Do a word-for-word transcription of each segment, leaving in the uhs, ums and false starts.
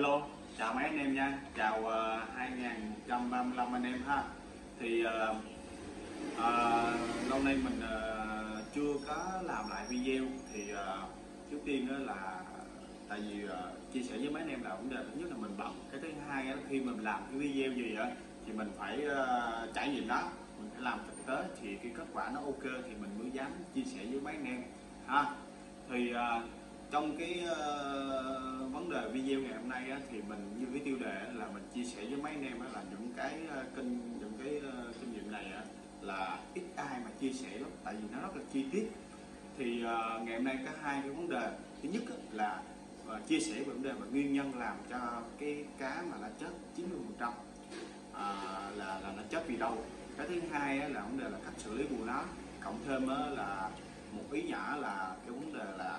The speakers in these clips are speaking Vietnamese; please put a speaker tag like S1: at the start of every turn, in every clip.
S1: Hello, chào mấy anh em nha, chào uh, hai nghìn một trăm ba mươi lăm anh em ha. Thì uh, uh, lâu nay mình uh, chưa có làm lại video. Thì uh, trước tiên đó là tại vì uh, chia sẻ với mấy anh em là vấn đề thứ nhất là mình bận, cái thứ hai là khi mình làm cái video gì đó thì mình phải uh, trải nghiệm đó, mình phải làm thực tế thì cái kết quả nó ok thì mình mới dám chia sẻ với mấy anh em ha. Thì uh, trong cái uh, vấn đề video ngày hôm nay á, thì mình như cái tiêu đề là mình chia sẻ với mấy anh em á, là những cái uh, kinh những cái uh, kinh nghiệm này á, là ít ai mà chia sẻ lắm, tại vì nó rất là chi tiết. Thì uh, ngày hôm nay có hai cái vấn đề. Thứ nhất á, là uh, chia sẻ về vấn đề và nguyên nhân làm cho cái cá mà nó chết chín mươi phần trăm uh, là là nó chết vì đâu. Cái thứ hai á, là vấn đề là cách xử lý của nó, cộng thêm á, là một ý nhỏ là cái vấn đề là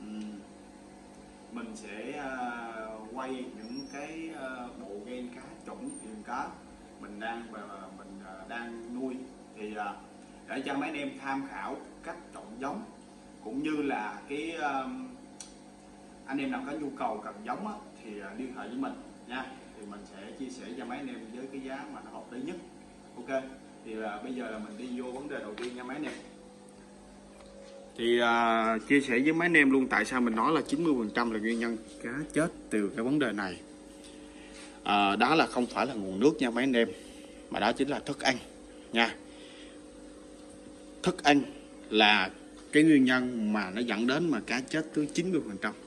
S1: mình sẽ uh, quay những cái uh, bộ gen cá chủng vườn cá mình đang và mình uh, đang nuôi, thì uh, để cho mấy anh em tham khảo cách chọn giống, cũng như là cái uh, anh em nào có nhu cầu cần giống á, thì uh, liên hệ với mình nha, thì mình sẽ chia sẻ cho mấy anh em với cái giá mà nó hợp lý nhất. Ok, thì uh, bây giờ là mình đi vô vấn đề đầu tiên nha mấy anh em. Thì uh, chia sẻ với mấy anh em luôn tại sao mình nói là chín mươi phần trăm là nguyên nhân cá chết từ cái vấn đề này. Uh, đó là không phải là nguồn nước nha mấy anh em, mà đó chính là thức ăn nha. Thức ăn là cái nguyên nhân mà nó dẫn đến mà cá chết tới chín mươi phần trăm.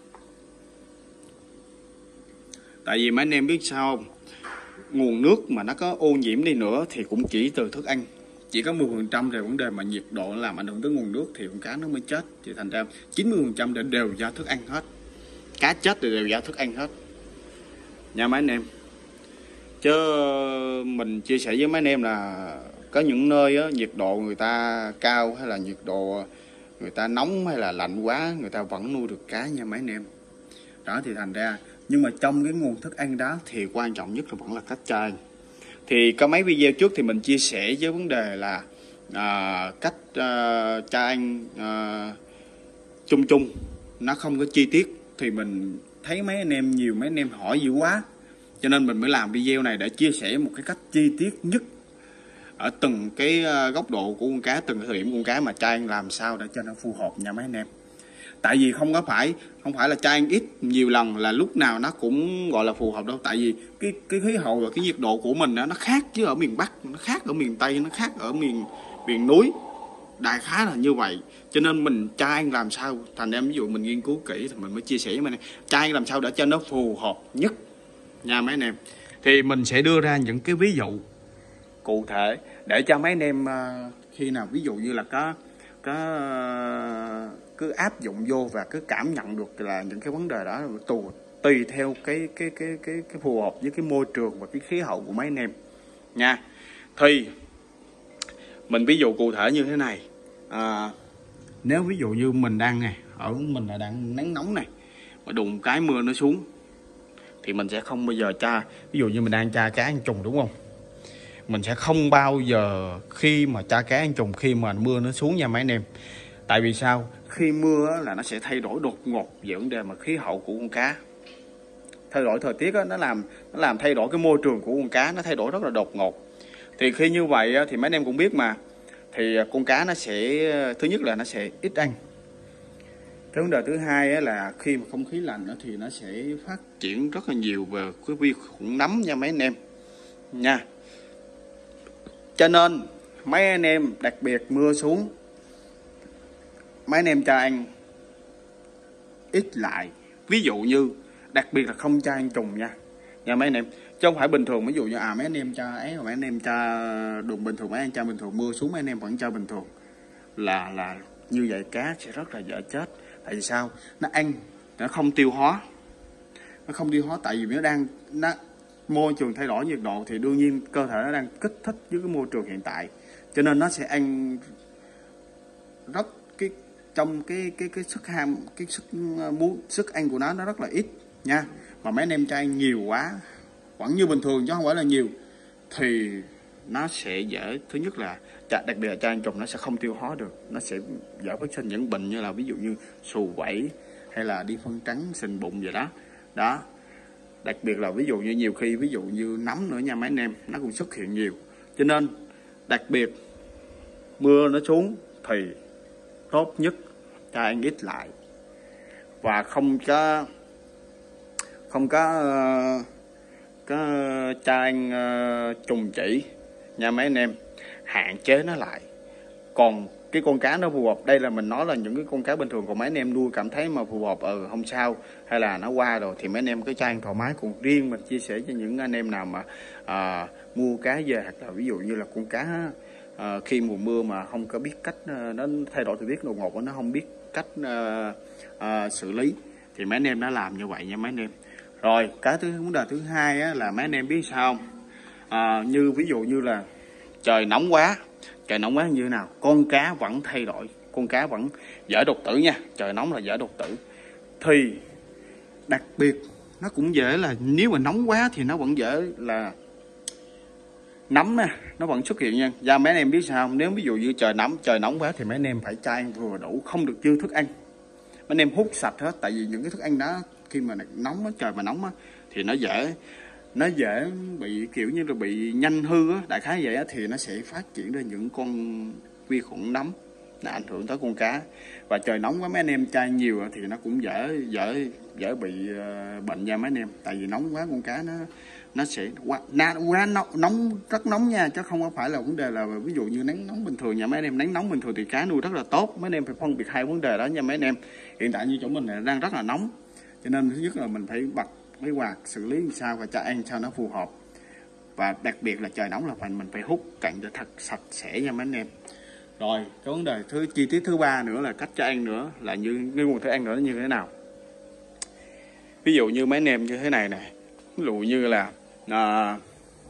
S1: Tại vì mấy anh em biết sao không? Nguồn nước mà nó có ô nhiễm đi nữa thì cũng chỉ từ thức ăn. Chỉ có mười phần trăm về vấn đề mà nhiệt độ làm ảnh hưởng tới nguồn nước thì con cá nó mới chết. Thì thành ra chín mươi phần trăm đều, đều do thức ăn hết. Cá chết thì đều do thức ăn hết nha mấy anh em. Chứ mình chia sẻ với mấy anh em là có những nơi á, nhiệt độ người ta cao hay là nhiệt độ người ta nóng hay là lạnh quá, người ta vẫn nuôi được cá nha mấy anh em. Đó thì thành ra, nhưng mà trong cái nguồn thức ăn đó thì quan trọng nhất là vẫn là cách chơi. Thì có mấy video trước thì mình chia sẻ với vấn đề là à, cách à, cha anh à, chung chung, nó không có chi tiết. Thì mình thấy mấy anh em nhiều, mấy anh em hỏi dữ quá, cho nên mình mới làm video này để chia sẻ một cái cách chi tiết nhất ở từng cái góc độ của con cá, từng cái thời điểm của con cá mà cha anh làm sao để cho nó phù hợp nha mấy anh em. Tại vì không có phải không phải là cha anh ít nhiều lần là lúc nào nó cũng gọi là phù hợp đâu. Tại vì cái cái khí hậu và cái nhiệt độ của mình đó, nó khác chứ ở miền Bắc, nó khác ở miền Tây, nó khác ở miền miền núi, đại khái là như vậy. Cho nên mình cha anh làm sao, thành em ví dụ mình nghiên cứu kỹ thì mình mới chia sẻ với mình cha anh làm sao để cho nó phù hợp nhất nha mấy anh em. Thì mình sẽ đưa ra những cái ví dụ cụ thể để cho mấy anh em khi nào ví dụ như là có có cứ áp dụng vô và cứ cảm nhận được là những cái vấn đề đó tù tùy theo cái cái cái cái cái phù hợp với cái môi trường và cái khí hậu của mấy anh em nha. Thì mình ví dụ cụ thể như thế này, à, nếu ví dụ như mình đang này, ở mình là đang nắng nóng này, mà đùng cái mưa nó xuống thì mình sẽ không bao giờ tra. Ví dụ như mình đang tra cá ăn trùng đúng không, mình sẽ không bao giờ khi mà tra cá ăn trùng khi mà mưa nó xuống nha mấy anh em. Tại vì sao? Khi mưa là nó sẽ thay đổi đột ngột về vấn đề mà khí hậu của con cá. Thay đổi thời tiết đó, nó làm nó làm thay đổi cái môi trường của con cá, nó thay đổi rất là đột ngột. Thì khi như vậy thì mấy anh em cũng biết mà, thì con cá nó sẽ, thứ nhất là nó sẽ ít ăn. Cái vấn đề thứ hai là khi mà không khí lạnh thì nó sẽ phát triển rất là nhiều về cái vi khuẩn nấm nha mấy anh em nha. Cho nên mấy anh em đặc biệt mưa xuống, mấy anh em cho ăn ít lại. Ví dụ như đặc biệt là không cho ăn trùng nha nha mấy anh em, chứ không phải bình thường. Ví dụ như à mấy anh em cho ấy, mấy anh em cho đường bình thường, mấy anh cho bình thường, mưa xuống mấy anh em vẫn cho bình thường, là là như vậy cá sẽ rất là dễ chết. Tại vì sao? Nó ăn nó không tiêu hóa, nó không tiêu hóa tại vì nó đang nó môi trường thay đổi nhiệt độ thì đương nhiên cơ thể nó đang kích thích với cái môi trường hiện tại, cho nên nó sẽ ăn rất cái trong cái cái cái sức ham, cái sức muốn sức ăn của nó nó rất là ít nha. Mà mấy anh em cho ăn nhiều quá, vẫn như bình thường chứ không phải là nhiều, thì nó sẽ dễ, thứ nhất là đặc biệt là cho ăn trùng nó sẽ không tiêu hóa được, nó sẽ dễ phát sinh những bệnh như là ví dụ như xù vẩy hay là đi phân trắng sình bụng vậy đó. Đó Đặc biệt là ví dụ như nhiều khi ví dụ như nấm nữa nha mấy anh em, nó cũng xuất hiện nhiều. Cho nên đặc biệt mưa nó xuống thì tốt nhất cho ăn ít lại, và không có không có uh, có cho ăn uh, trùng chỉ nha mấy anh em, hạn chế nó lại. Còn cái con cá nó phù hợp, đây là mình nói là những cái con cá bình thường, còn mấy anh em nuôi cảm thấy mà phù hợp ừ không sao, hay là nó qua rồi thì mấy anh em cứ cho ăn thoải mái. Còn riêng mình chia sẻ cho những anh em nào mà à, mua cá về, hoặc là ví dụ như là con cá à, khi mùa mưa mà không có biết cách à, nó thay đổi thời tiết đột ngột, nó không biết cách à, à, xử lý thì mấy anh em đã làm như vậy nha mấy anh em. Rồi cái thứ vấn đề thứ hai á, là mấy anh em biết sao không? À, như ví dụ như là trời nóng quá, trời nóng quá như thế nào, con cá vẫn thay đổi, con cá vẫn dễ đột tử nha. Trời nóng là dễ đột tử. Thì đặc biệt nó cũng dễ là nếu mà nóng quá thì nó vẫn dễ là nấm nha, nó vẫn xuất hiện nha. Và mấy anh em biết sao không? Nếu ví dụ như trời nóng, trời nóng quá thì mấy anh em phải cho ăn vừa đủ, không được dư thức ăn. Mấy anh em hút sạch hết, tại vì những cái thức ăn đó khi mà nóng á, trời mà nóng á, thì nó dễ nó dễ bị kiểu như là bị nhanh hư á, đại khái vậy á, thì nó sẽ phát triển ra những con vi khuẩn nấm, nó ảnh hưởng tới con cá. Và trời nóng quá mấy anh em chai nhiều thì nó cũng dễ dễ dễ bị uh, bệnh nha mấy anh em, tại vì nóng quá con cá nó nó sẽ quá, quá nóng, nóng rất nóng nha, chứ không có phải là vấn đề là ví dụ như nắng nóng bình thường nha mấy anh em. Nắng nóng bình thường thì cá nuôi rất là tốt, mấy anh em phải phân biệt hai vấn đề đó nha mấy anh em. Hiện tại như chỗ mình này đang rất là nóng, cho nên thứ nhất là mình phải bật cái quạt xử lý làm sao và cho ăn sao nó phù hợp. Và đặc biệt là trời nóng là phải mình phải hút cặn cho thật sạch sẽ nha mấy anh em. Rồi cái vấn đề thứ chi tiết thứ ba nữa là cách cho ăn nữa, là như cái nguồn thức ăn nữa như thế nào. Ví dụ như mấy anh em như thế này này, ví dụ như là à,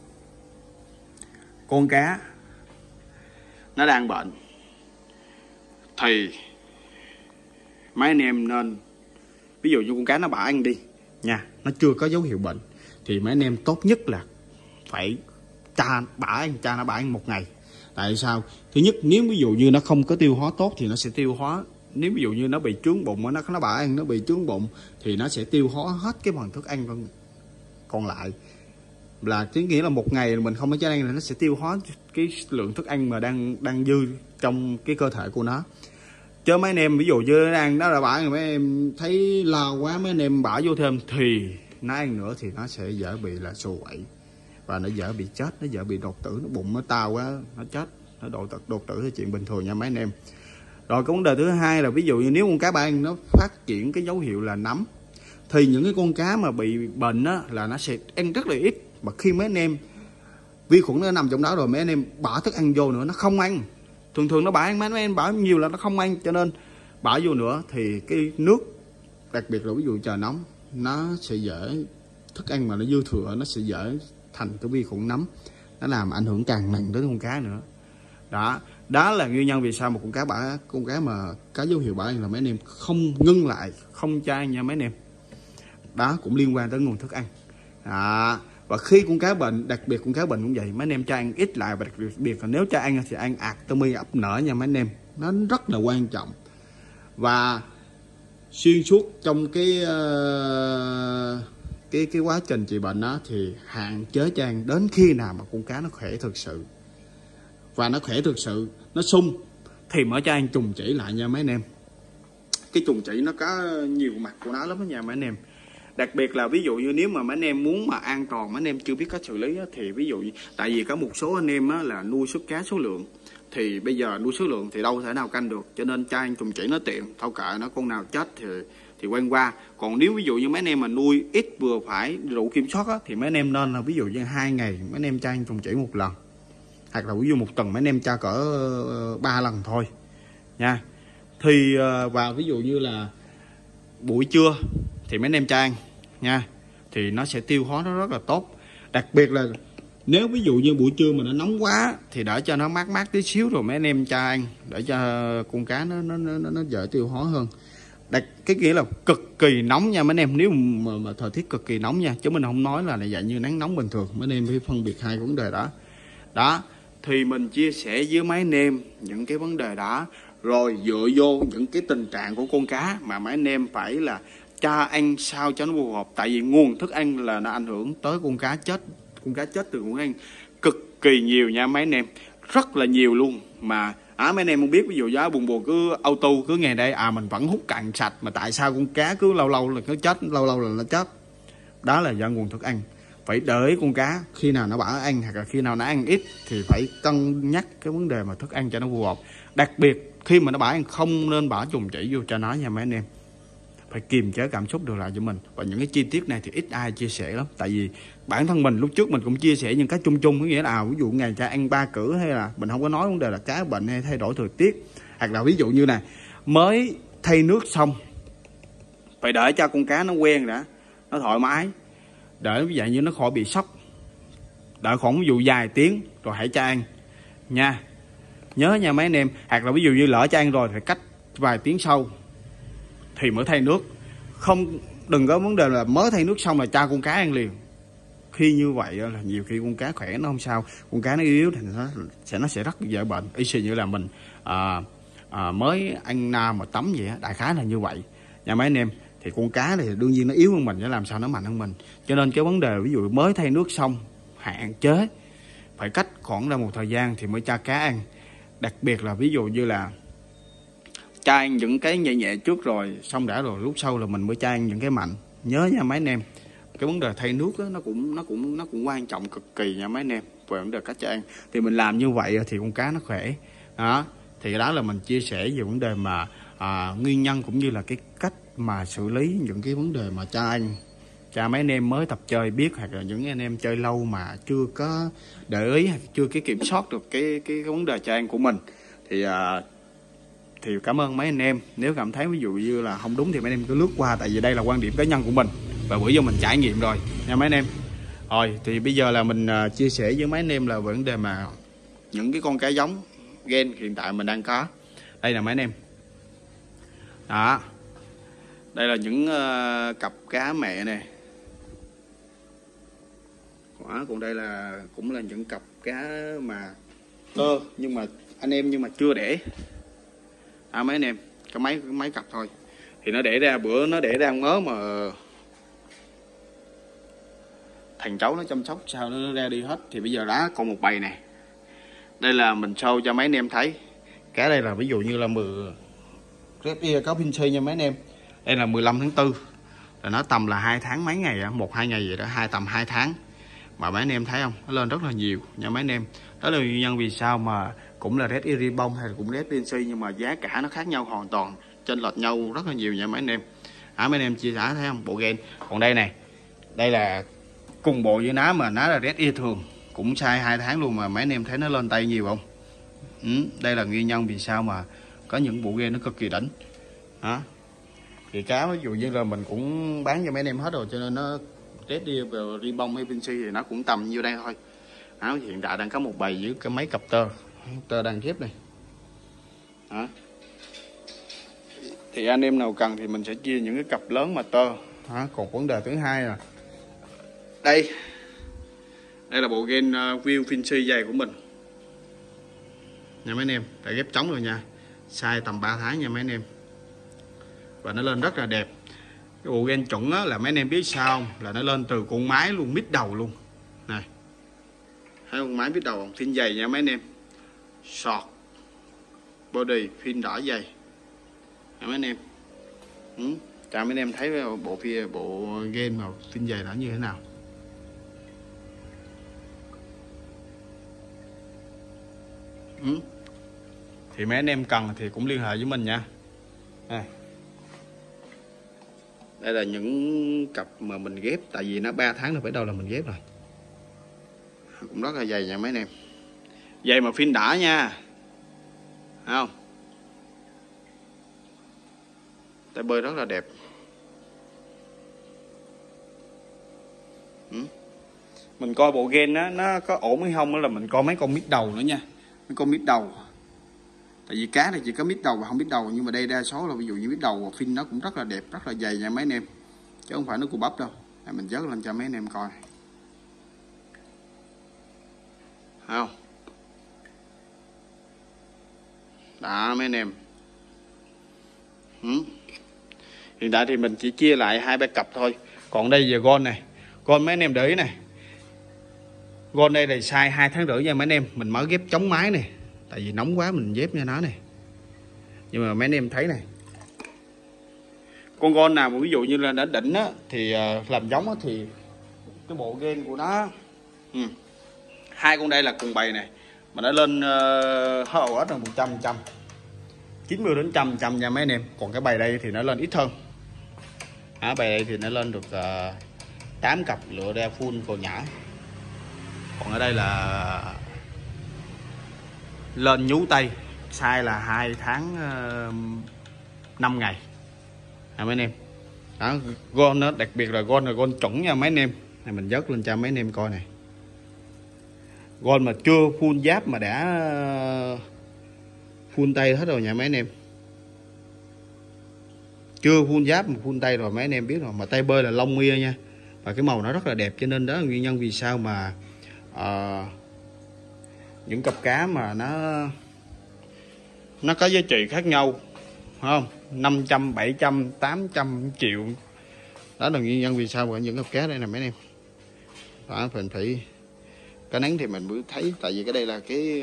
S1: con cá nó đang bệnh thì mấy anh em nên, ví dụ như con cá nó bả ăn đi nha, nó chưa có dấu hiệu bệnh thì mấy anh em tốt nhất là phải cha bả ăn, cha nó bả ăn một ngày. Tại sao? Thứ nhất, nếu ví dụ như nó không có tiêu hóa tốt thì nó sẽ tiêu hóa, nếu ví dụ như nó bị chướng bụng, nó nó bả ăn nó bị chướng bụng thì nó sẽ tiêu hóa hết cái phần thức ăn còn còn lại, là cái nghĩa là một ngày mình không có cho ăn là nó sẽ tiêu hóa cái lượng thức ăn mà đang đang dư trong cái cơ thể của nó. Chứ mấy anh em ví dụ như nó ăn nó là bả, mấy em thấy lao quá mấy anh em bả vô thêm thì nó ăn nữa thì nó sẽ dễ bị là sù quậy và nó dễ bị chết, nó dễ bị đột tử, nó bụng nó to quá nó chết, nó đột tử đột tử là chuyện bình thường nha mấy anh em. Rồi cái vấn đề thứ hai là ví dụ như nếu con cá bả ăn nó phát triển cái dấu hiệu là nấm thì những cái con cá mà bị bệnh á là nó sẽ ăn rất là ít, mà khi mấy anh em vi khuẩn nó nằm trong đó rồi mấy anh em bỏ thức ăn vô nữa nó không ăn. Thường thường nó bả ăn, mấy anh em bỏ nhiều là nó không ăn, cho nên bỏ vô nữa thì cái nước, đặc biệt là ví dụ trời nóng, nó sẽ dễ, thức ăn mà nó dư thừa nó sẽ dễ thành cái vi khuẩn nấm, nó làm ảnh hưởng càng nặng đến con cá nữa. Đó, đó là nguyên nhân vì sao một con cá bả, con cá mà cá dấu hiệu bả ăn là mấy anh em không ngưng lại, không cho ăn nha mấy anh em. Đó cũng liên quan tới nguồn thức ăn. Đó. Và khi con cá bệnh, đặc biệt con cá bệnh cũng vậy, mấy anh em cho ăn ít lại, và đặc biệt là nếu cho ăn thì ăn Artemia ấp nở nha mấy anh em, nó rất là quan trọng. Và xuyên suốt trong cái uh, cái cái quá trình trị bệnh đó thì hạn chế cho ăn đến khi nào mà con cá nó khỏe thực sự, và nó khỏe thực sự, nó sung thì mới cho ăn trùng chỉ lại nha mấy anh em. Cái trùng chỉ nó có nhiều mặt của nó lắm đó nha mấy anh em. Đặc biệt là ví dụ như nếu mà mấy anh em muốn mà an toàn, mấy anh em chưa biết cách xử lý á, thì ví dụ như, tại vì có một số anh em á, là nuôi xuất cá số lượng, thì bây giờ nuôi số lượng thì đâu thể nào canh được, cho nên cho ăn trùng chỉ nó tiện, thao kệ nó, con nào chết thì thì quen qua. Còn nếu ví dụ như mấy anh em mà nuôi ít vừa phải đủ kiểm soát á, thì mấy anh em nên là ví dụ như hai ngày mấy anh em cho ăn trùng chỉ một lần, hoặc là ví dụ một tuần mấy anh em cho cỡ ba lần thôi nha. Thì và ví dụ như là buổi trưa thì mấy anh em cho ăn nha, thì nó sẽ tiêu hóa nó rất là tốt. Đặc biệt là nếu ví dụ như buổi trưa mà nó nóng quá thì để cho nó mát mát tí xíu rồi mấy anh em cho ăn, để cho con cá nó nó nó, nó dễ tiêu hóa hơn. Đặc, cái nghĩa là cực kỳ nóng nha mấy anh em, nếu mà, mà thời tiết cực kỳ nóng nha, chứ mình không nói là dạng như nắng nóng bình thường. Mấy anh em phải phân biệt hai vấn đề đó. Đó thì mình chia sẻ với mấy anh em những cái vấn đề đó, rồi dựa vô những cái tình trạng của con cá mà mấy anh em phải là cho ăn sao cho nó phù hợp, tại vì nguồn thức ăn là nó ảnh hưởng tới con cá chết. Con cá chết từ nguồn ăn cực kỳ nhiều nha mấy anh em, rất là nhiều luôn. Mà à, mấy anh em không biết, ví dụ giá buồn buồn cứ auto cứ ngày đây à mình vẫn hút cạn sạch, mà tại sao con cá cứ lâu lâu là nó chết, lâu lâu là nó chết? Đó là do nguồn thức ăn. Phải đợi con cá khi nào nó bỏ ăn, hoặc là khi nào nó ăn ít thì phải cân nhắc cái vấn đề mà thức ăn cho nó phù hợp. Đặc biệt khi mà nó bỏ ăn không nên bỏ trùng chỉ vô cho nó nha mấy anh em. Phải kiềm chế cảm xúc được lại cho mình. Và những cái chi tiết này thì ít ai chia sẻ lắm, tại vì bản thân mình lúc trước mình cũng chia sẻ những cái chung chung, có nghĩa là à, ví dụ ngày cha ăn ba cử, hay là mình không có nói vấn đề là cá bệnh hay thay đổi thời tiết, hoặc là ví dụ như này mới thay nước xong phải đợi cho con cá nó quen đã, nó thoải mái, để ví dụ như nó khỏi bị sốc, đợi khoảng ví dụ vài tiếng rồi hãy cho ăn nha, nhớ nha mấy anh em. Hoặc là ví dụ như lỡ cho ăn rồi phải cách vài tiếng sau thì mới thay nước. Không, đừng có vấn đề là mới thay nước xong là cho con cá ăn liền. Khi như vậy là nhiều khi con cá khỏe nó không sao, con cá nó yếu thì nó sẽ nó sẽ rất dễ bệnh. Y như là mình à, à, mới ăn na mà tắm vậy á, đại khái là như vậy nha mấy anh em. Thì con cá thì đương nhiên nó yếu hơn mình, để làm sao nó mạnh hơn mình. Cho nên cái vấn đề ví dụ mới thay nước xong hạn chế phải cách khoảng ra một thời gian thì mới cho cá ăn. Đặc biệt là ví dụ như là cho ăn những cái nhẹ nhẹ trước rồi xong đã, rồi lúc sau là mình mới cho ăn những cái mạnh. Nhớ nha mấy anh em, cái vấn đề thay nước đó, nó cũng nó cũng nó cũng quan trọng cực kỳ nha mấy anh em. Về vấn đề cách cho ăn thì mình làm như vậy thì con cá nó khỏe đó. Thì đó là mình chia sẻ về vấn đề mà à, nguyên nhân cũng như là cái cách mà xử lý những cái vấn đề mà cho ăn cho mấy anh em mới tập chơi biết, hoặc là những anh em chơi lâu mà chưa có để ý, chưa cái kiểm soát được cái cái, cái vấn đề cho ăn của mình. Thì à, thì cảm ơn mấy anh em. Nếu cảm thấy ví dụ như là không đúng thì mấy anh em cứ lướt qua, tại vì đây là quan điểm cá nhân của mình và bữa giờ mình trải nghiệm rồi nha mấy anh em. Rồi thì bây giờ là mình uh, chia sẻ với mấy anh em là vấn đề mà những cái con cá giống gen hiện tại mình đang có. Đây là mấy anh em đó, đây là những uh, cặp cá mẹ này đó, còn đây là cũng là những cặp cá mà tơ, nhưng mà anh em nhưng mà chưa đẻ à, mấy anh em có mấy mấy cặp thôi. Thì nó để ra bữa nó để ra mớ mà thằng cháu nó chăm sóc sao nó ra đi hết. Thì bây giờ đã còn một bầy này, đây là mình show cho mấy anh em thấy. Cá đây là ví dụ như là mười Red Ear cáo Vinci nha mấy anh em. Đây là mười lăm tháng tư, là nó tầm là hai tháng mấy ngày, một hai ngày vậy đó, hai tầm hai tháng. Mà mấy anh em thấy không, nó lên rất là nhiều nha mấy anh em. Đó là nguyên nhân vì sao mà cũng là Red Ear Ribbon hay là cũng Red Vinci, nhưng mà giá cả nó khác nhau hoàn toàn, chênh lệch nhau rất là nhiều nha mấy anh em. À, mấy anh em chia sẻ thấy không, bộ gen. Còn đây này, đây là cùng bộ với nó mà nó là Red Ear thường, cũng sai hai tháng luôn mà mấy anh em thấy nó lên tay nhiều không? Ừ, đây là nguyên nhân vì sao mà có những bộ gen nó cực kỳ đỉnh đó. Thì cá ví dụ như là mình cũng bán cho mấy anh em hết rồi, cho nên nó Red Ear về Ribbon hay Vinci thì nó cũng tầm nhiêu đây thôi đó. Hiện tại đang có một bầy với cái mấy cặp tơ tơ đang ghép này đó. Thì anh em nào cần thì mình sẽ chia những cái cặp lớn mà tơ đó. Còn vấn đề thứ hai là đây, đây là bộ gen uh, view Vinci dày của mình nha mấy anh em, đã ghép trống rồi nha, size tầm ba tháng nha mấy anh em, và nó lên rất là đẹp. Cái bộ gen chuẩn á, là mấy anh em biết sao không? Là nó lên từ con mái luôn, mít đầu luôn này, thấy con mái mít đầu không, fin dày nha mấy anh em, sọt body fin đỏ dày nha mấy anh em. Ừ. Cho mấy anh em thấy bộ phía bộ gen màu fin dày nó như thế nào. Ừ. Thì mấy anh em cần thì cũng liên hệ với mình nha. À, đây là những cặp mà mình ghép, tại vì nó ba tháng rồi phải đâu là mình ghép rồi, cũng rất là dày nha mấy anh em, dày mà phim đỏ nha, thấy không, tay bơi rất là đẹp. Ừ. Mình coi bộ gen á nó có ổn hay không, đó là mình coi mấy con mít đầu nữa nha, mấy con mít đầu. Tại vì cá này chỉ có mít đầu và không mít đầu, nhưng mà đây đa số là ví dụ như mít đầu và fin nó cũng rất là đẹp, rất là dày nha mấy anh em, chứ không phải nó cù bắp đâu. Để mình dớt lên cho mấy anh em coi, thấy không đó mấy anh em. Ừ. Hiện tại thì mình chỉ chia lại hai ba cặp thôi. Còn đây giờ gold này, gold mấy anh em để ý này, gold đây là size hai tháng rưỡi nha mấy anh em. Mình mới ghép chống máy này, tại vì nóng quá mình ghép cho nó này. Nhưng mà mấy anh em thấy này, con gold nào mà ví dụ như là đã đỉnh á thì uh, làm giống á, thì cái bộ gen của nó ừ. Hai con đây là cùng bầy này mà nó lên uh, hết ổ là một trăm trăm, chín mươi đến trăm trăm nha mấy anh em. Còn cái bầy đây thì nó lên ít hơn. À, bầy đây thì nó lên được uh, tám cặp lựa đeo full cồ nhã. Còn ở đây là lên nhú tây, size là hai tháng uh, năm ngày à, mấy anh em. Đó, gold nó đặc biệt là gold là gold chuẩn nha mấy anh em. Này mình dớt lên cho mấy anh em coi này. Gold mà chưa full giáp mà đã full tay hết rồi nha mấy anh em. Chưa full giáp mà full tay rồi mấy anh em biết rồi. Mà tay bơi là lông mia nha. Và cái màu nó rất là đẹp, cho nên đó là nguyên nhân vì sao mà uh, những cặp cá mà nó nó có giá trị khác nhau, phải không? năm trăm, bảy trăm, tám trăm triệu. Đó là nguyên nhân vì sao mà những cặp cá đây nè mấy anh em. Đó, mình phải cái nắng thì mình mới thấy, tại vì cái đây là cái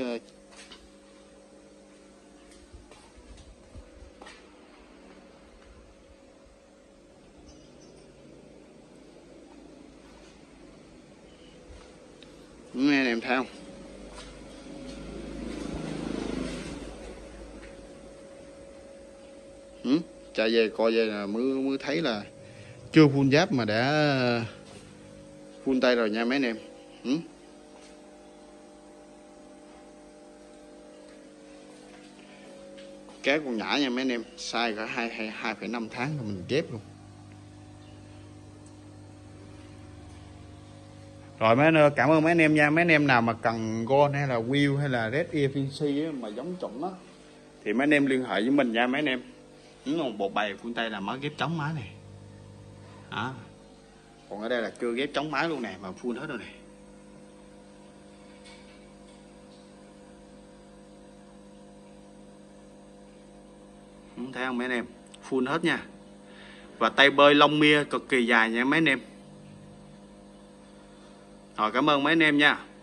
S1: mấy anh em thấy không? Ừ? Chạy về coi về là mới mới thấy là chưa full giáp mà đã full tay rồi nha mấy anh em. Ừ? Cá con nhã nha mấy anh em, size cả hai hai phẩy năm tháng rồi mình ghép luôn. Rồi mấy anh, cảm ơn mấy anh em nha. Mấy anh em nào mà cần gold hay là wheel hay là red ear fancy mà giống chuẩn á thì mấy anh em liên hệ với mình nha mấy anh em. Những một bộ bày phương Tây là mới ghép chống máy này. Đó. Còn ở đây là chưa ghép chống máy luôn nè, mà full hết rồi nè. Không thấy không mấy anh em, full hết nha. Và tay bơi lông mia cực kỳ dài nha mấy anh em. Rồi cảm ơn mấy anh em nha.